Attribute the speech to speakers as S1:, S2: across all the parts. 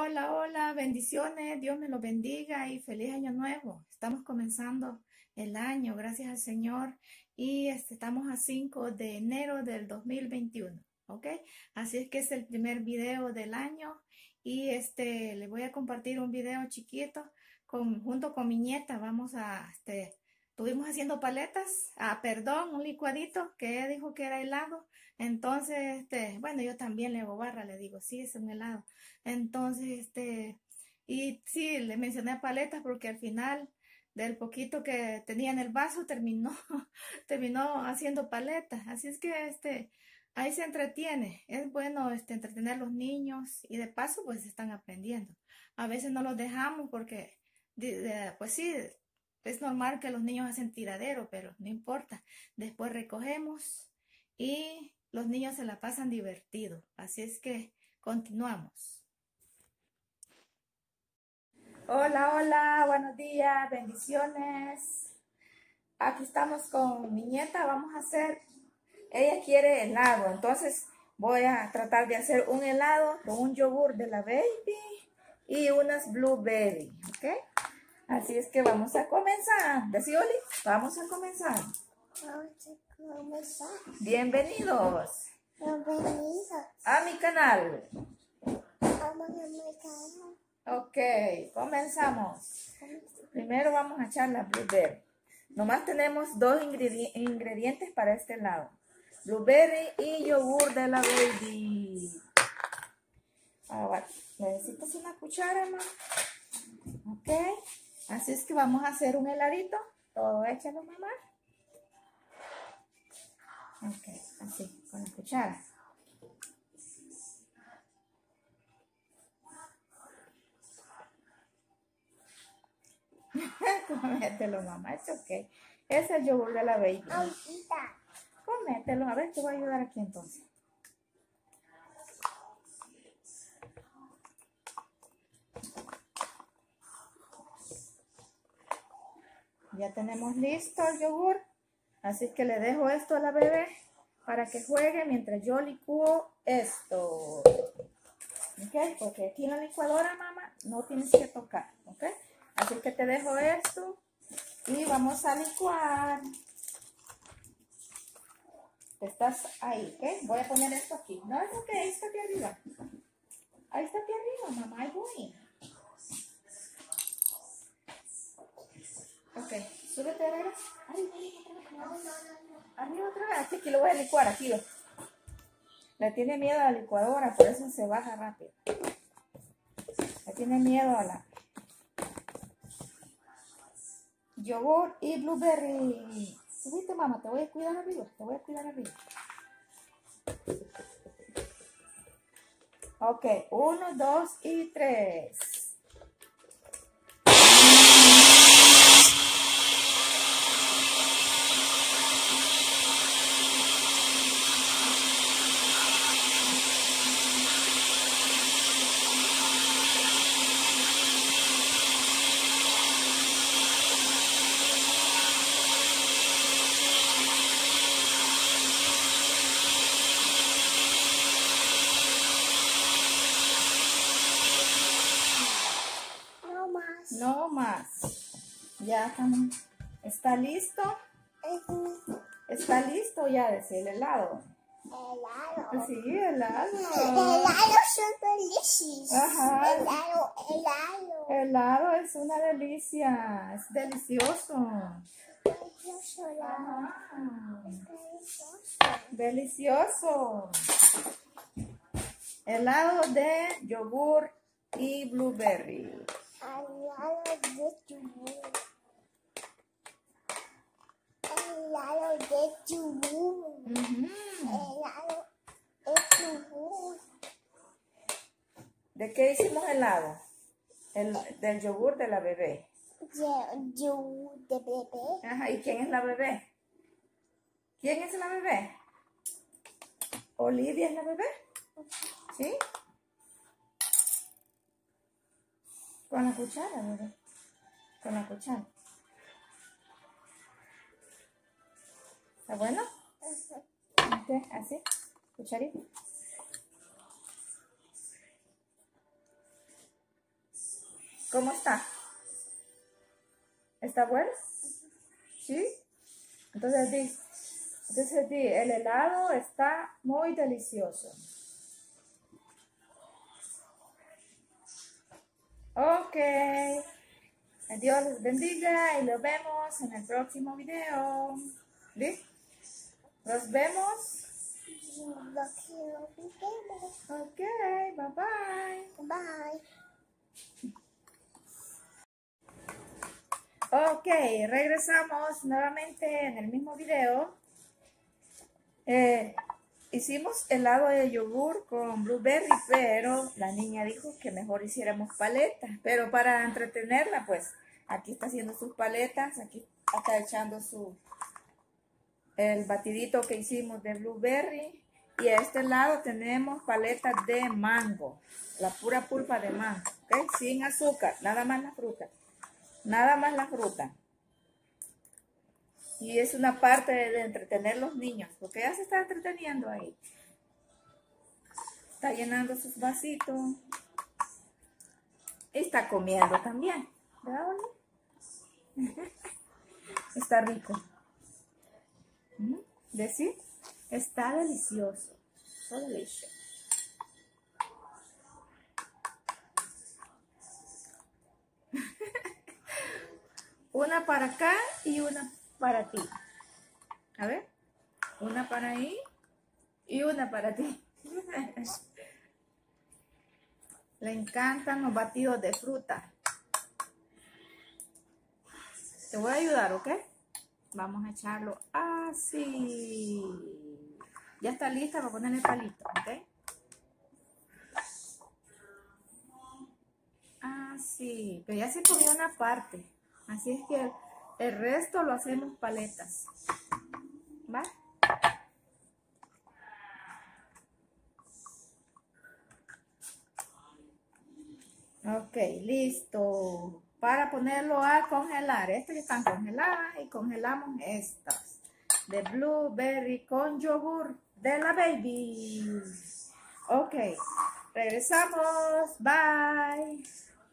S1: Hola, hola, bendiciones, Dios me los bendiga y feliz año nuevo. Estamos comenzando el año, gracias al Señor, y estamos a 5 de enero del 2021, ¿ok? Así es que es el primer video del año y le voy a compartir un video chiquito junto con mi nieta. Estuvimos haciendo paletas, perdón, un licuadito que ella dijo que era helado. Entonces, bueno, yo también le hago barra, le digo, sí, es un helado. Entonces, y sí, le mencioné paletas porque al final del poquito que tenía en el vaso terminó, terminó haciendo paletas. Así es que, ahí se entretiene. Es bueno, entretener a los niños y de paso, pues están aprendiendo. A veces no los dejamos porque, pues sí, es normal que los niños hacen tiradero, pero no importa. Después recogemos y los niños se la pasan divertido. Así es que continuamos. Hola, hola, buenos días, bendiciones. Aquí estamos con mi nieta, ella quiere helado, entonces voy a tratar de hacer un helado con un yogur de la baby y unas blueberry, ¿ok? Así es que vamos a comenzar. ¿Decí, Oli? Vamos a comenzar.
S2: Vamos a comenzar.
S1: Bienvenidos.
S2: Bienvenidos.
S1: A mi canal.
S2: Vamos a comenzar.
S1: Ok, comenzamos. Primero vamos a echar la blueberry. Nomás tenemos dos ingredientes para este helado. Blueberry y yogur de la baby. Ahora, necesitas una cuchara, mamá. Ok, así es que vamos a hacer un heladito. Todo échalo, mamá. Ok, así, con la cuchara. Comételo, mamá, es ok. Es el yogur de la baby.
S2: Ahorita.
S1: Comételo, a ver, te voy a ayudar aquí entonces. Ya tenemos listo el yogur, así que le dejo esto a la bebé para que juegue mientras yo licúo esto. ¿Ok? Porque aquí en la licuadora, mamá, no tienes que tocar, ¿ok? Así que te dejo esto y vamos a licuar. Estás ahí, ¿ok? Voy a poner esto aquí. No, es ok, ahí está aquí arriba. Ahí está aquí arriba, mamá, ahí voy. Ok, súbete, arriba. Arriba otra vez. Aquí lo voy a licuar, aquí. Le tiene miedo a la licuadora, por eso se baja rápido. Le tiene miedo a la yogur y blueberry. Subiste, mamá, te voy a cuidar arriba. Te voy a cuidar arriba. Ok, 1, 2 y 3.
S2: No más.
S1: No más. Ya estamos. ¿Está listo? ¿Está listo ya de el helado?
S2: Helado.
S1: Sí, helado.
S2: Helado son delicious.
S1: Ajá.
S2: Helado.
S1: Helado es una delicia. Es delicioso.
S2: Delicioso helado.
S1: Ajá.
S2: Delicioso.
S1: Delicioso. Helado de yogur y blueberry.
S2: Helado de yogur. Helado de yogur. Helado de yogur.
S1: ¿De qué hicimos helado? Del yogur de la bebé.
S2: Yogur de bebé.
S1: Ajá, ¿y quién es la bebé? ¿Quién es la bebé? ¿Olivia es la bebé? ¿Sí? Con la cuchara, bebé. Con la cuchara. ¿Está bueno? Ok, así. Cucharita. ¿Cómo está? ¿Está bueno? ¿Sí? Entonces di, el helado está muy delicioso. Ok. Dios les bendiga y nos vemos en el próximo video. ¿Sí? Nos vemos. Ok, bye bye.
S2: Bye.
S1: Ok, regresamos nuevamente en el mismo video. Hicimos helado de yogur con blueberry, pero la niña dijo que mejor hiciéramos paletas. Pero para entretenerla, pues aquí está haciendo sus paletas, aquí está echando el batidito que hicimos de blueberry. Y a este lado tenemos paletas de mango, la pura pulpa de mango, ¿ok? Sin azúcar, nada más la fruta. Nada más la fruta. Y es una parte de entretener a los niños, porque ella se está entreteniendo ahí. Está llenando sus vasitos. Y está comiendo también. ¿Verdad, Oli? Está rico. ¿Decir? Está delicioso. So delicious. Una para acá y una para ti. A ver. Una para ahí y una para ti. Le encantan los batidos de fruta. Te voy a ayudar, ¿ok? Vamos a echarlo así. Ya está lista para ponerle el palito, ¿ok? Así. Pero ya se comió una parte. Así es que el resto lo hacemos paletas. ¿Va? Ok, listo. Para ponerlo a congelar. Estas ya están congeladas y congelamos estas. De blueberry con yogur de la baby. Ok, regresamos. Bye.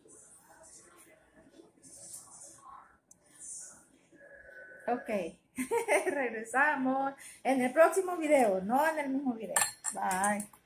S1: Ok, regresamos en el próximo video, no en el mismo video. Bye.